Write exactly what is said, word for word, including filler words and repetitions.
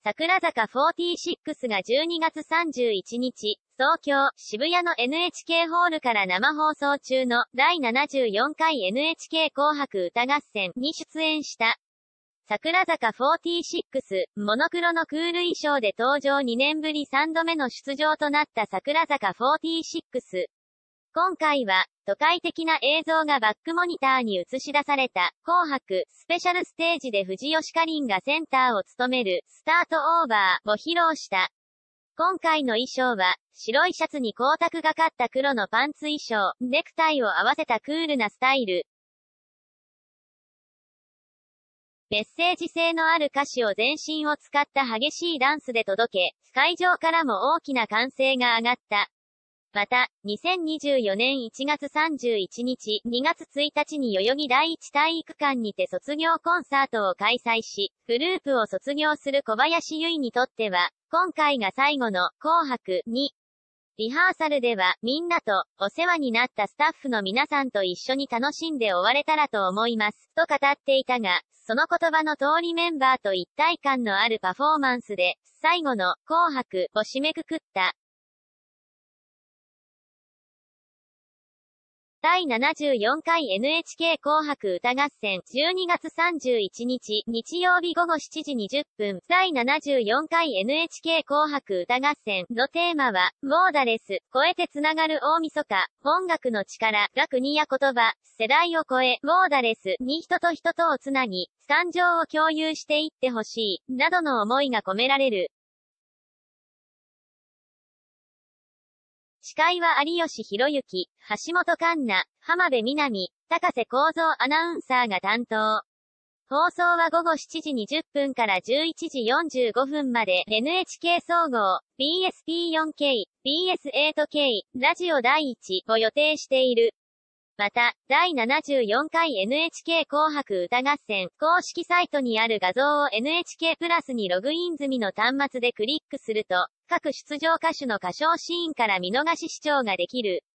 桜坂フォーティーシックスがじゅうにがつさんじゅういちにち、東京、渋谷の エヌエイチケー ホールから生放送中のだいななじゅうよんかい エヌエイチケー 紅白歌合戦に出演した。桜坂フォーティーシックス、モノクロのクール衣装で登場にねんぶりさんどめの出場となった桜坂フォーティーシックス。今回は、都会的な映像がバックモニターに映し出された、紅白、スペシャルステージで藤吉かりんがセンターを務める、スタートオーバーを披露した。今回の衣装は、白いシャツに光沢がかった黒のパンツ衣装、ネクタイを合わせたクールなスタイル。メッセージ性のある歌詞を全身を使った激しいダンスで届け、会場からも大きな歓声が上がった。また、にせんにじゅうよねんいちがつさんじゅういちにち、にがつついたちに代々木第一体育館にて卒業コンサートを開催し、グループを卒業する小林由依にとっては、今回が最後の紅白に、リハーサルではみんなとお世話になったスタッフの皆さんと一緒に楽しんで終われたらと思います、と語っていたが、その言葉の通りメンバーと一体感のあるパフォーマンスで、最後の紅白を締めくくった。だいななじゅうよんかい エヌエイチケー 紅白歌合戦じゅうにがつさんじゅういちにち日曜日ごごしちじにじゅっぷんだいななじゅうよんかい エヌエイチケー 紅白歌合戦のテーマはボーダレス、超えてつながる大晦日、音楽の力が国や言葉、世代を超え、ボーダレスに人と人とをつなぎ、感情を共有していってほしい、などの思いが込められる。司会は有吉弘行、橋本環奈、浜辺美波、高瀬耕造アナウンサーが担当。放送はごごしちじにじゅっぷんからじゅういちじよんじゅうごふんまで エヌエイチケー 総合、ビーエスピーよんケー、ビーエスエイトケー、ラジオだいいちを予定している。また、だいななじゅうよんかい エヌエイチケー 紅白歌合戦公式サイトにある画像を エヌエイチケー プラスにログイン済みの端末でクリックすると、各出場歌手の歌唱シーンから見逃し視聴ができる。